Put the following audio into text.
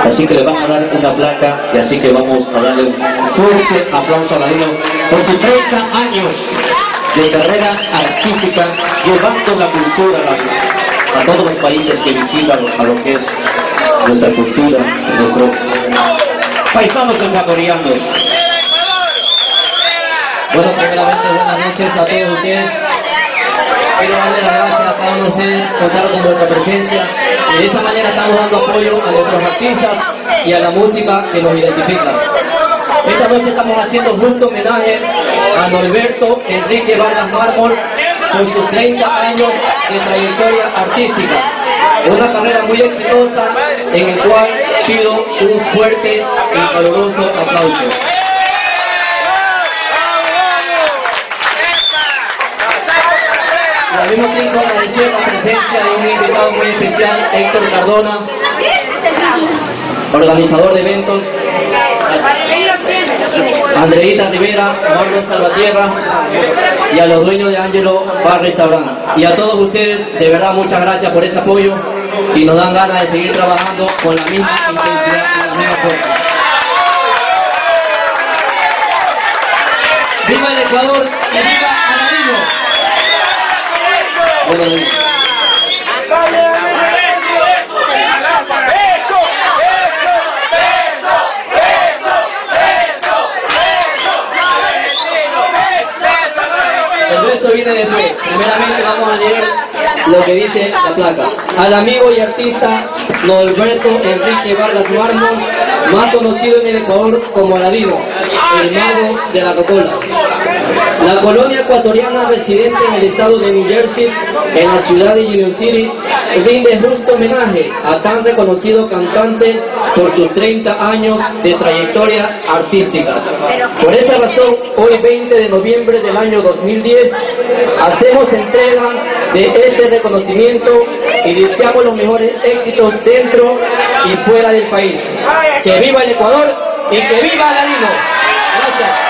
Así que le van a dar una placa y así que vamos a darle un fuerte aplauso a Aladino por sus 30 años de carrera artística, llevando la cultura a todos los países que visitan a lo que es nuestra cultura, nuestros paisanos ecuatorianos. Bueno, primeramente buenas noches a todos ustedes. Quiero darle las gracias a cada uno de ustedes por contar con nuestra presencia. De esa manera estamos dando apoyo a nuestros artistas y a la música que nos identifica. Esta noche estamos haciendo justo homenaje a Norberto Enrique Vargas Mármol por sus 30 años de trayectoria artística. Una carrera muy exitosa en el cual pido un fuerte y caluroso aplauso. Y al mismo tiempo agradecer la presencia de un invitado muy especial, Héctor Cardona, organizador de eventos, Andreita Rivera, Marlon Salvatierra y a los dueños de Angelo Bar Restaurant. Y a todos ustedes, de verdad, muchas gracias por ese apoyo y nos dan ganas de seguir trabajando con la misma intensidad y la misma fuerza. ¡Viva el Ecuador y viva Aladino! Bueno, el resto viene después. Primeramente vamos a leer lo que dice la placa. Al amigo y artista Norberto Enrique Vargas Mármol, más conocido en el Ecuador como Aladino, el mago de la rocola. La colonia ecuatoriana residente en el estado de New Jersey, en la ciudad de Union City, rinde justo homenaje a tan reconocido cantante por sus 30 años de trayectoria artística. Por esa razón, hoy 20 de noviembre del año 2010, hacemos entrega de este reconocimiento y deseamos los mejores éxitos dentro y fuera del país. ¡Que viva el Ecuador y que viva Aladino! Gracias.